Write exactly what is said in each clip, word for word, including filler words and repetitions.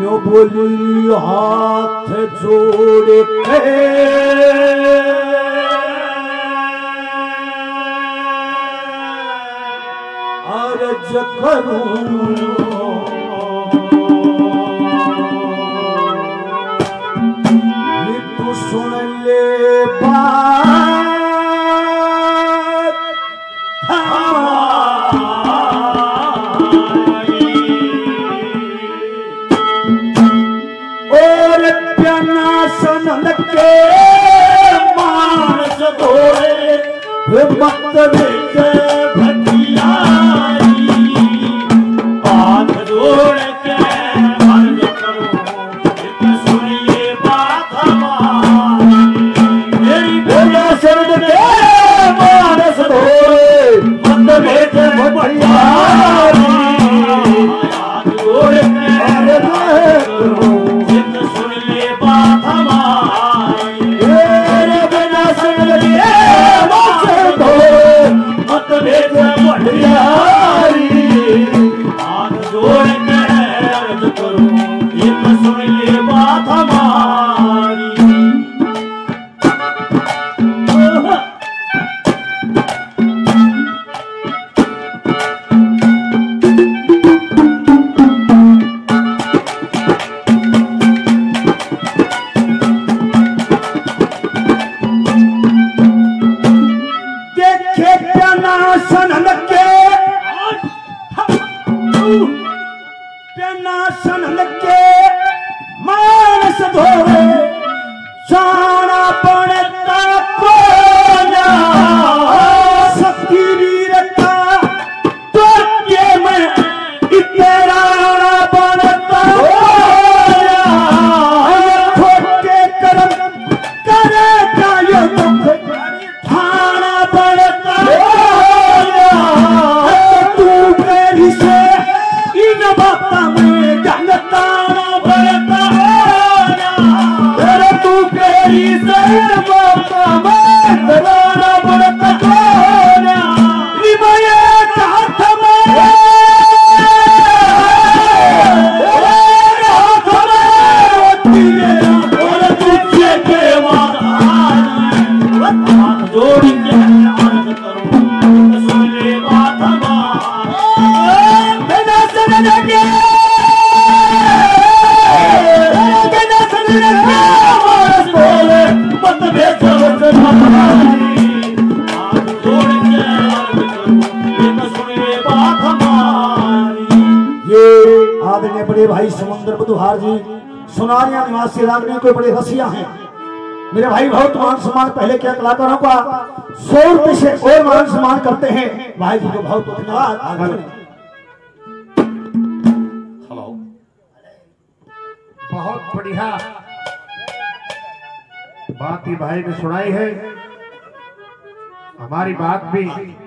यो बोली हाथ जोड़ के अर्ज करूं तू सुन ले बात और प्याना सुन के मानस धोए मत बेचे भटिया हाथ जोड़ के अर्ज करूं सुनिए बात हमारी मेरी प्याना सुन के मानस धोए मत बेचे भटिया हाथ जोड़ के अर्ज करूं भाई समुद्र बुधवार जी सोनारिया निवासी रागनी कोई बड़े रसिया हैं। मेरे भाई बहुत मान सम्मान पहले क्या कलाकारों का सौ रुपए से और मान सम्मान करते हैं। भाई जी को बहुत धन्यवाद। हेलो, बहुत बढ़िया बात ही भाई ने सुनाई है। हमारी बात भी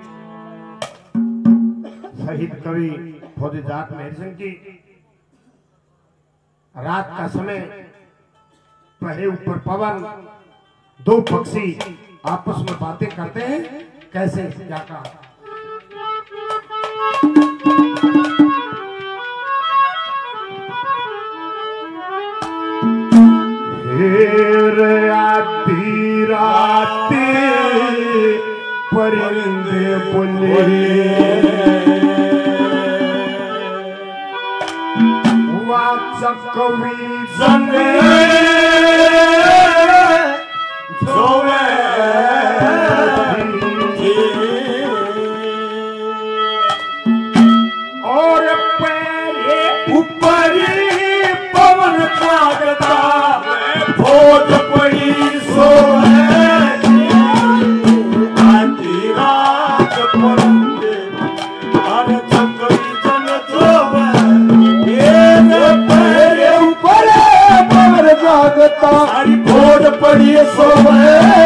शहीद कवि फौजी जाट मेहर सिंह की रात का समय पहले ऊपर पवन दो पक्षी आपस में बातें करते हैं। कैसे क्या कहा आती राती परिंदे बोले कवि संग जोवे और पैरे ऊपर पवन जागता भोज पड़ी सोए आधी रात परंदे अरे कवि संग जोवे जागता सारी भोज पड़ी सोवे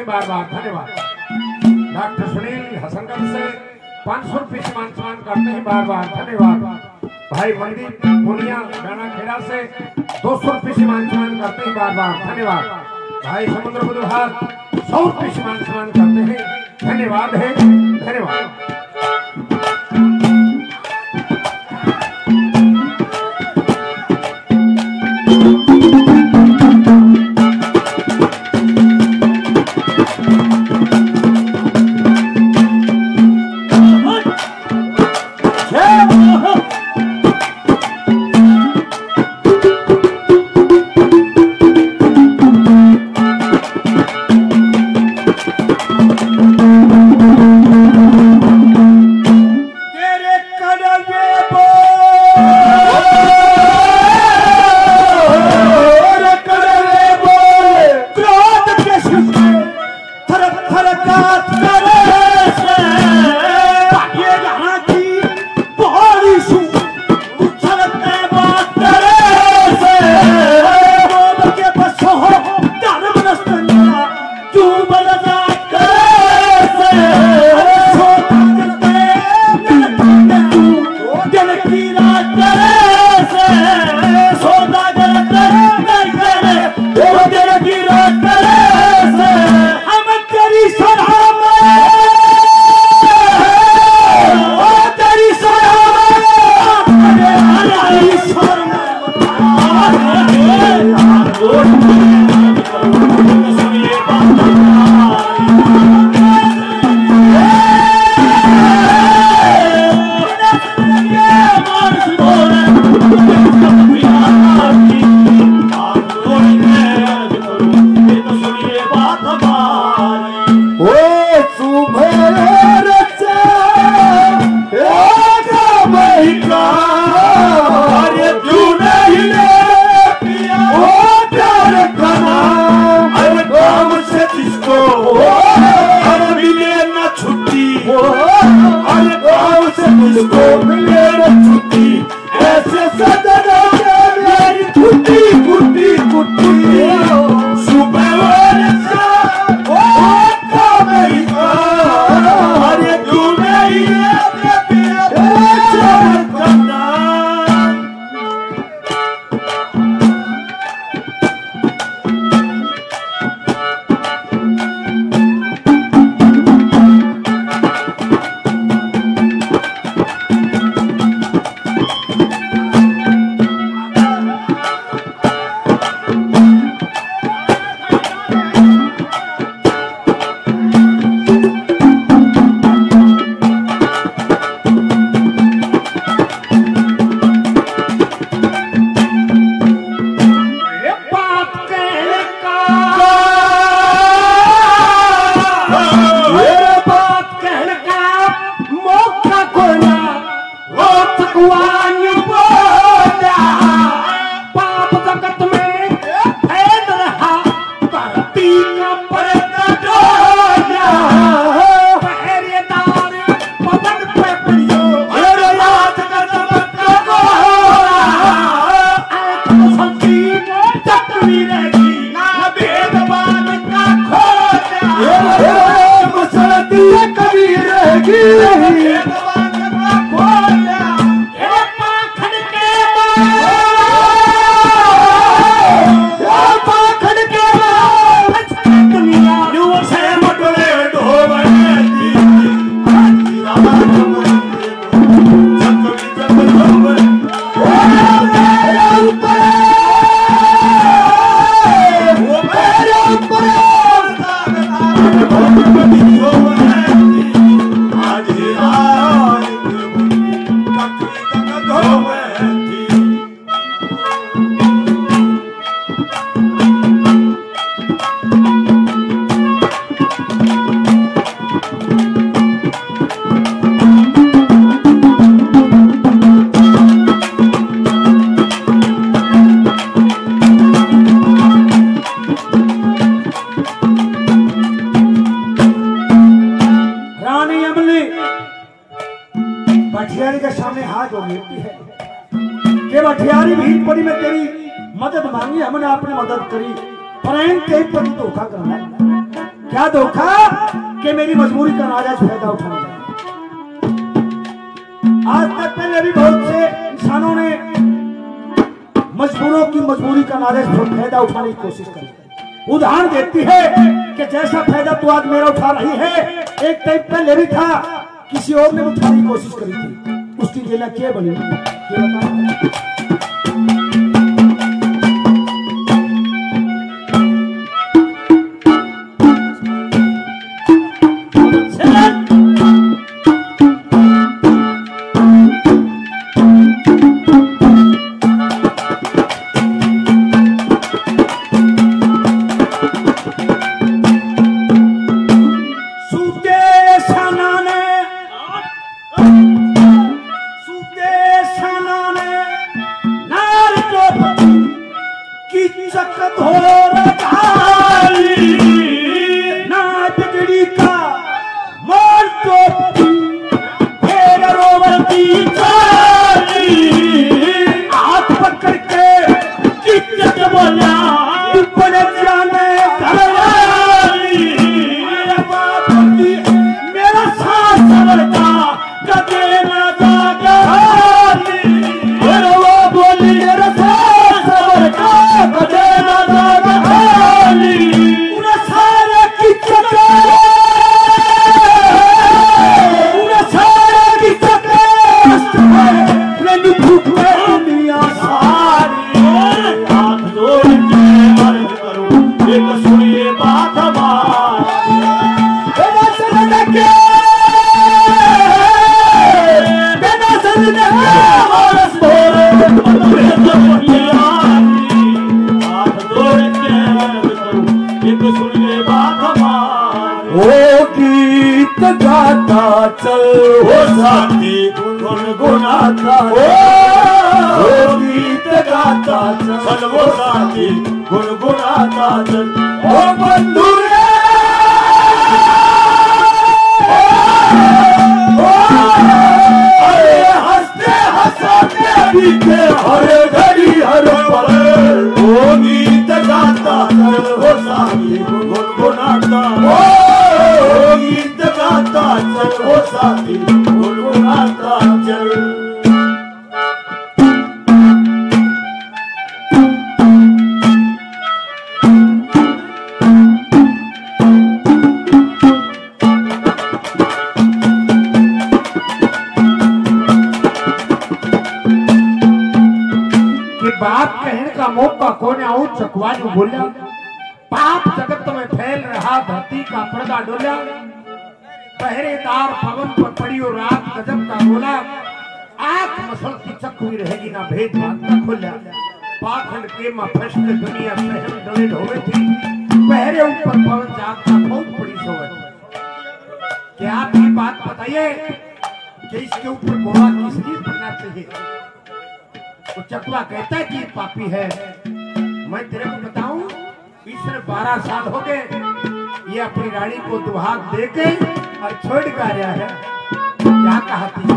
बार बार धन्यवाद। डॉक्टर सुनील हसनगढ़ से पाँच सौ रुपये सम्मान सम्मान करते हैं बार बार धन्यवाद। भाई मनदीप पुनिया गाना खेड़ा से दो सौ रुपये सम्मान सम्मान करते हैं बार बार धन्यवाद। भाई समुद्र बुधवार सौ रुपये सम्मान सम्मान करते हैं धन्यवाद है धन्यवाद। भटियारी के सामने हाथ जोड़ लेती है कि भटियारी भीड़ पड़ी में तेरी मदद मांगी, हमने आपने मदद करी, प्रेम के प्रति धोखा करना। क्या धोखा कि मेरी मजबूरी का नाजायज फायदा उठाना चाहते। आज तक पहले भी बहुत से इंसानों ने मजबूरों की मजबूरी का नाजायज फायदा उठाने की कोशिश करी। उदाहरण देती है कि जैसा फायदा तू आज मेरा उठा रही है, एक टाइम पहले भी था, किसी और ने उठाने की कोशिश करी थी, उसकी जेला क्या बनी ये बताओ। बोला पाप जगत में फैल रहा, धरती का पर्दा डोला, पहरेदार पवन पर पड़ी और रात गजब का बोला, आंख मसलती चक्की रहेगी ना भेद बात का खोला, पाखंड के मां फश्क दुनिया सहम डले ढोवे थी, पहरे ऊपर पवन जाग का बहुत बड़ी सोच। क्या आप ये बात बताइए कि इसके ऊपर घोड़ा किस लिए पड़ना चाहिए? वो चकवा कहता है कि पापी है। मैं तेरे को बताऊं, इसने बारह साल हो गए ये अपनी रानी को दुहाक दे के और छोड़ के आ रहा है। क्या कहा थी?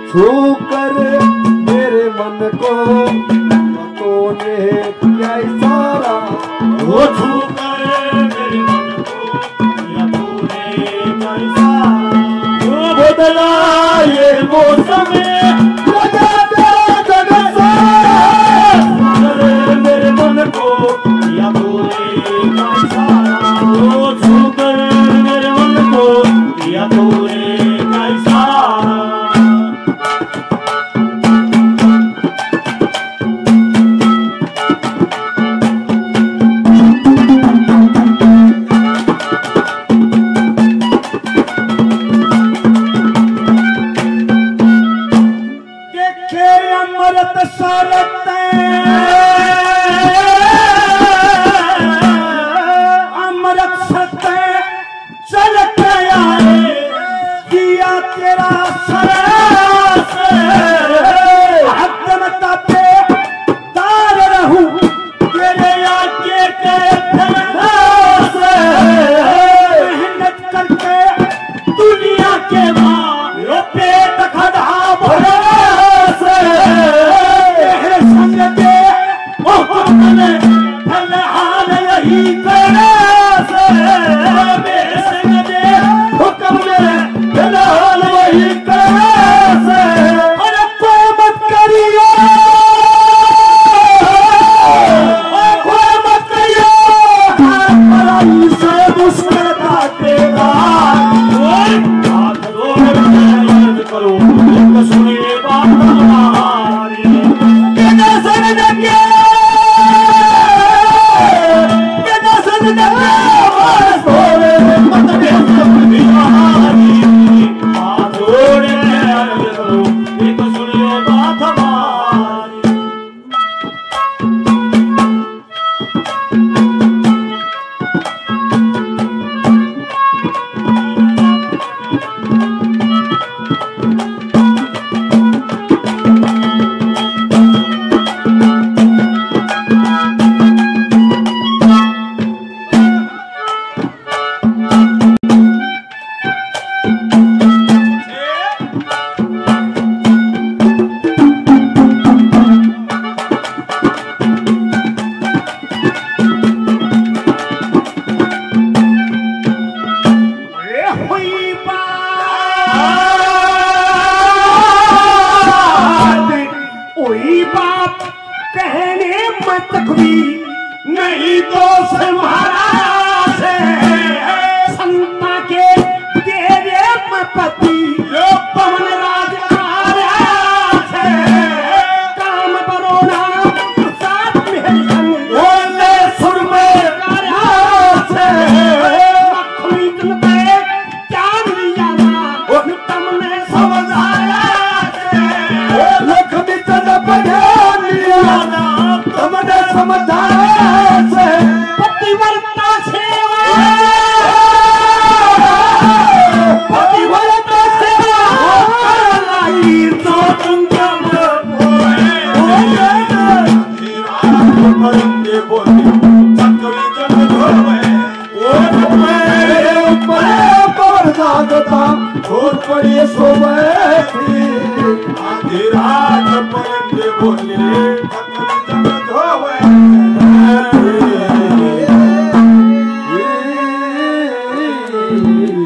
छू कर मेरे मन को तूने किया इशारा, वो छू कर मेरे मन को किया तूने क्या इशारा, वो बदला ये मौसम लगा दे जगत सारा, मेरे मन को किया तूने क्या इशारा, वो छू कर मेरे मन को किया तूने क्या इशारा। नहीं तो तुम्हारा से संता के तेरे पति पवन राज से काम बरोना साथ में बोले सुर में से लक्ष्मी तुम पे जान लिया ना तुमने समझाया लक्ष्मी तुम पे जान लिया ना तुमने समझाया पतिव्रता सेवा पतिव्रता सेवा लाई तो तुम करेंगे बोले चक्री जग धोवे ओ मेरे ऊपर पर जागता और पड़े सोवे आधी रात परेंगे बोले चक्री जग धोवे Yeah.